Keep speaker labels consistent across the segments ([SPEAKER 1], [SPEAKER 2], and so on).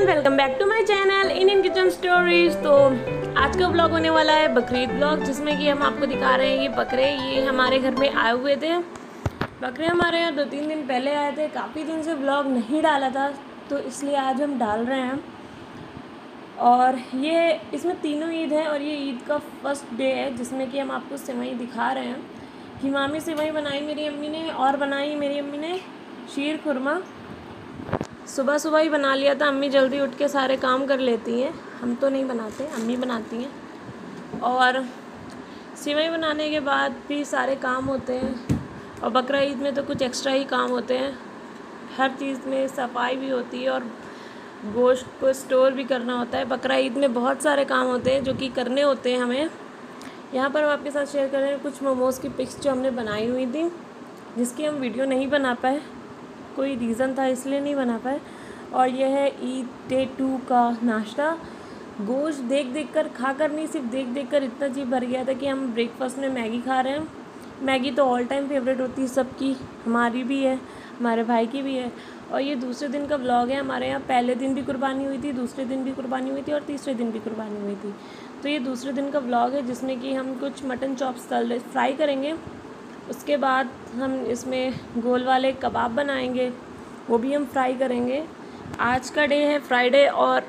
[SPEAKER 1] Everyone, welcome back to my channel Indian kitchen stories. तो आज का व्लॉग होने वाला है बकरीद व्लॉग, जिसमें कि हम आपको दिखा रहे हैं ये बकरे। ये हमारे घर में आए हुए थे बकरे, हमारे यहाँ 2-3 दिन पहले आए थे। काफ़ी दिन से व्लॉग नहीं डाला था, तो इसलिए आज हम डाल रहे हैं। और ये इसमें तीनों ईद है और ये ईद का फर्स्ट डे है, जिसमें कि हम आपको सेवई दिखा रहे हैं। कीमामी सेवई बनाई मेरी अम्मी ने, और बनाई मेरी अम्मी ने शीर खुरमा। सुबह सुबह ही बना लिया था, अम्मी जल्दी उठ के सारे काम कर लेती हैं, हम तो नहीं बनाते, अम्मी बनाती हैं। और सेवई बनाने के बाद भी सारे काम होते हैं, और बकरा ईद में तो कुछ एक्स्ट्रा ही काम होते हैं। हर चीज़ में सफाई भी होती है और गोश्त को स्टोर भी करना होता है। बकरा ईद में बहुत सारे काम होते हैं जो कि करने होते हैं हमें। यहाँ पर हम आपके साथ शेयर कर रहे हैं कुछ मोमोज़ की पिक्स जो हमने बनाई हुई थी, जिसकी हम वीडियो नहीं बना पाए, कोई रीज़न था इसलिए नहीं बना पाए। और यह है ईद डे 2 का नाश्ता। गोश्त देख देख कर, खा कर नहीं, सिर्फ देख देख कर इतना जी भर गया था कि हम ब्रेकफास्ट में मैगी खा रहे हैं। मैगी तो ऑल टाइम फेवरेट होती है सबकी, हमारी भी है, हमारे भाई की भी है। और ये दूसरे दिन का व्लॉग है। हमारे यहाँ पहले दिन भी कुर्बानी हुई थी, दूसरे दिन भी कुर्बानी हुई थी और तीसरे दिन भी कुर्बानी हुई थी। तो ये दूसरे दिन का व्लॉग है, जिसमें कि हम कुछ मटन चॉप्स फ्राई करेंगे। उसके बाद हम इसमें गोल वाले कबाब बनाएंगे, वो भी हम फ्राई करेंगे। आज का डे है फ्राइडे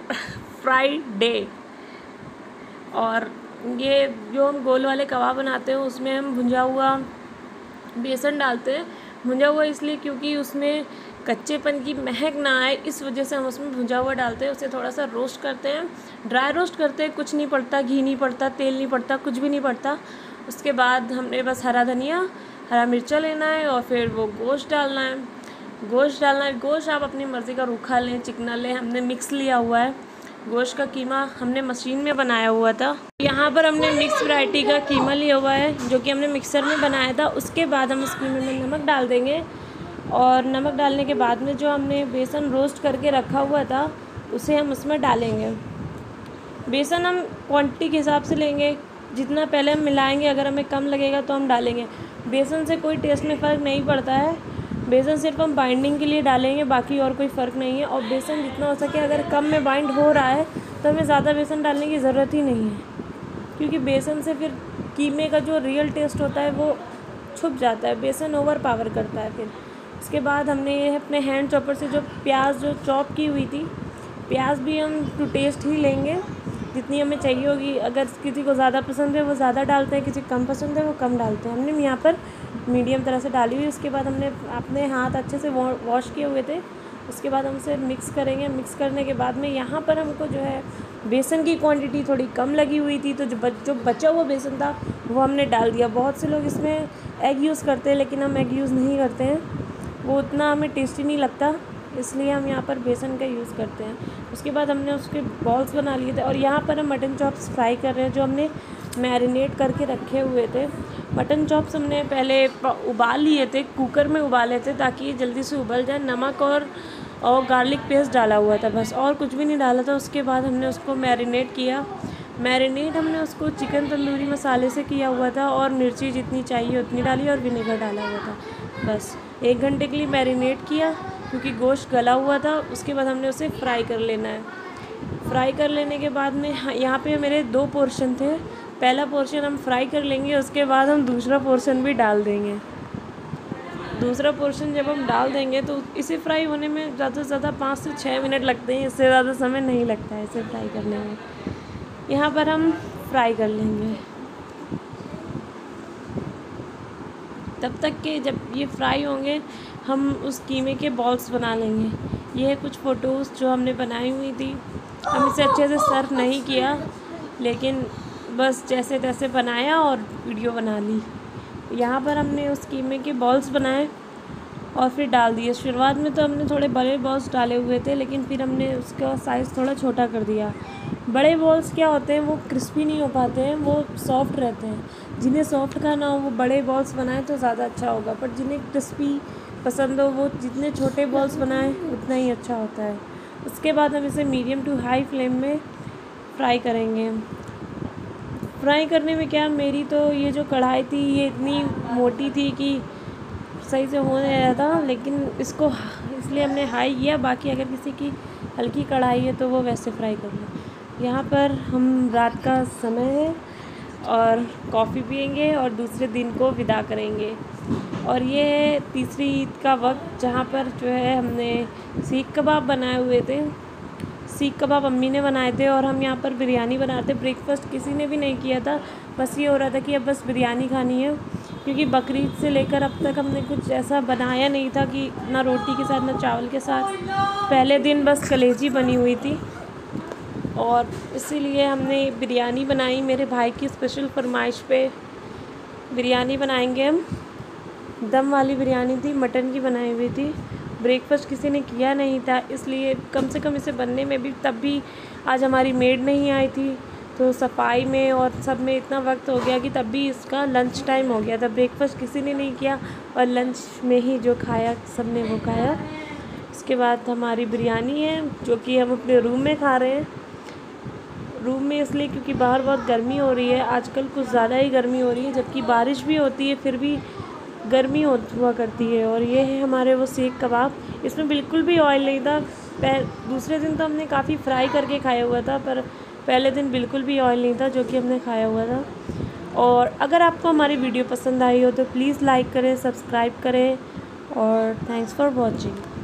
[SPEAKER 1] और ये जो हम गोल वाले कबाब बनाते हैं उसमें हम भुंजा हुआ बेसन डालते हैं। भुंजा हुआ इसलिए क्योंकि उसमें कच्चेपन की महक ना आए, इस वजह से हम उसमें भुंजा हुआ डालते हैं। उसे थोड़ा सा रोस्ट करते हैं, ड्राई रोस्ट करते हैं। कुछ नहीं पड़ता, घी नहीं पड़ता, तेल नहीं पड़ता, कुछ भी नहीं पड़ता। उसके बाद हमने बस हरा धनिया, हरा मिर्चा लेना है और फिर वो गोश्त डालना है। गोश्त आप अपनी मर्ज़ी का रूखा लें, चिकना लें, हमने मिक्स लिया हुआ है। गोश्त का कीमा हमने मशीन में बनाया हुआ था। यहाँ पर हमने मिक्स वैरायटी का कीमा लिया हुआ है, जो कि हमने मिक्सर में बनाया था। उसके बाद हम इस कीमे में नमक डाल देंगे, और नमक डालने के बाद में जो हमने बेसन रोस्ट करके रखा हुआ था उसे हम उसमें डालेंगे। बेसन हम क्वांटिटी के हिसाब से लेंगे, जितना पहले हम मिलाएंगे, अगर हमें कम लगेगा तो हम डालेंगे। बेसन से कोई टेस्ट में फ़र्क नहीं पड़ता है, बेसन सिर्फ हम बाइंडिंग के लिए डालेंगे, बाकी और कोई फ़र्क नहीं है। और बेसन जितना हो सके, अगर कम में बाइंड हो रहा है तो हमें ज़्यादा बेसन डालने की ज़रूरत ही नहीं है, क्योंकि बेसन से फिर कीमे का जो रियल टेस्ट होता है वो छुप जाता है, बेसन ओवर पावर करता है। फिर उसके बाद हमने ये अपने हैंड चॉपर से जो प्याज जो चॉप की हुई थी, प्याज भी हम टू टेस्ट ही लेंगे, जितनी हमें चाहिए होगी। अगर किसी को ज़्यादा पसंद है वो ज़्यादा डालते हैं, किसी को कम पसंद है वो कम डालते हैं। हमने यहाँ पर मीडियम तरह से डाली हुई। उसके बाद हमने अपने हाथ अच्छे से वॉश किए हुए थे। उसके बाद हम उसे मिक्स करेंगे। मिक्स करने के बाद में यहाँ पर हमको जो है बेसन की क्वांटिटी थोड़ी कम लगी हुई थी, तो जो बचा हुआ बेसन था वो हमने डाल दिया। बहुत से लोग इसमें एग यूज़ करते हैं, लेकिन हम एग यूज़ नहीं करते हैं, वो उतना हमें टेस्टी नहीं लगता, इसलिए हम यहाँ पर बेसन का यूज़ करते हैं। उसके बाद हमने उसके बॉल्स बना लिए थे, और यहाँ पर हम मटन चॉप्स फ्राई कर रहे हैं, जो हमने मैरिनेट करके रखे हुए थे। मटन चॉप्स हमने पहले उबाल लिए थे, कुकर में उबाले थे, ताकि ये जल्दी से उबल जाए। नमक और गार्लिक पेस्ट डाला हुआ था बस, और कुछ भी नहीं डाला था। उसके बाद हमने उसको मैरिनेट किया। मैरिनेट हमने उसको चिकन तंदूरी मसाले से किया हुआ था, और मिर्ची जितनी चाहिए उतनी डाली, और विनेगर डाला हुआ था। बस 1 घंटे के लिए मैरिनेट किया, क्योंकि गोश्त गला हुआ था। उसके बाद हमने उसे फ्राई कर लेना है। फ्राई कर लेने के बाद में यहाँ पे मेरे 2 पोर्शन थे। पहला पोर्शन हम फ्राई कर लेंगे, उसके बाद हम दूसरा पोर्शन भी डाल देंगे। दूसरा पोर्शन जब हम डाल देंगे तो इसे फ्राई होने में ज़्यादा से ज़्यादा 5 से 6 मिनट लगते हैं, इससे ज़्यादा समय नहीं लगता है इसे फ्राई करने में। यहाँ पर हम फ्राई कर लेंगे तब तक के जब ये फ्राई होंगे, हम उस कीमे के बॉल्स बना लेंगे। ये है कुछ फ़ोटोज़ जो हमने बनाई हुई थी। हम इसे अच्छे से सर्व नहीं किया, लेकिन बस जैसे तैसे बनाया और वीडियो बना ली। यहाँ पर हमने उस कीमे के बॉल्स बनाए और फिर डाल दिए। शुरुआत में तो हमने थोड़े बड़े बॉल्स डाले हुए थे, लेकिन फिर हमने उसका साइज़ थोड़ा छोटा कर दिया। बड़े बॉल्स क्या होते हैं, वो क्रिस्पी नहीं हो पाते हैं, वो सॉफ्ट रहते हैं। जिन्हें सॉफ्ट खाना हो वो बड़े बॉल्स बनाएं तो ज़्यादा अच्छा होगा, पर जिन्हें क्रिस्पी पसंद हो वो जितने छोटे बॉल्स बनाएं उतना ही अच्छा होता है। उसके बाद हम इसे मीडियम टू हाई फ्लेम में फ्राई करेंगे। फ्राई करने में क्या, मेरी तो ये जो कढ़ाई थी ये इतनी मोटी थी कि सही से हो नहीं रहा था, लेकिन इसको इसलिए हमने हाई किया। बाकी अगर किसी की हल्की कढ़ाई है तो वो वैसे फ्राई कर लो। यहाँ पर हम रात का समय है और कॉफ़ी पियेंगे और दूसरे दिन को विदा करेंगे। और ये है तीसरी ईद का वक्त, जहाँ पर जो है हमने सीख कबाब बनाए हुए थे। सीख कबाब अम्मी ने बनाए थे और हम यहाँ पर बिरयानी बनाते। ब्रेकफास्ट किसी ने भी नहीं किया था, बस ये हो रहा था कि अब बस बिरयानी खानी है, क्योंकि बकरीद से लेकर अब तक हमने कुछ ऐसा बनाया नहीं था कि ना रोटी के साथ ना चावल के साथ। पहले दिन बस कलेजी बनी हुई थी और इसीलिए हमने बिरयानी बनाई। मेरे भाई की स्पेशल फरमाइश पे बिरयानी बनाएंगे हम। दम वाली बिरयानी थी, मटन की बनाई हुई थी। ब्रेकफास्ट किसी ने किया नहीं था, इसलिए कम से कम इसे बनने में भी, तब भी आज हमारी मेड नहीं आई थी, तो सफाई में और सब में इतना वक्त हो गया कि तब भी इसका लंच टाइम हो गया था। ब्रेकफास्ट किसी ने नहीं किया और लंच में ही जो खाया सब ने वो खाया। इसके बाद हमारी बिरयानी है जो कि हम अपने रूम में खा रहे हैं। रूम में इसलिए क्योंकि बाहर बहुत गर्मी हो रही है, आजकल कुछ ज़्यादा ही गर्मी हो रही है, जबकि बारिश भी होती है फिर भी गर्मी हुआ करती है। और ये है हमारे वो सीख कबाब, इसमें बिल्कुल भी ऑयल नहीं था। दूसरे दिन तो हमने काफ़ी फ्राई करके खाया हुआ था, पर पहले दिन बिल्कुल भी ऑयल नहीं था जो कि हमने खाया हुआ था। और अगर आपको हमारी वीडियो पसंद आई हो तो प्लीज़ लाइक करें, सब्सक्राइब करें और थैंक्स फॉर वॉचिंग।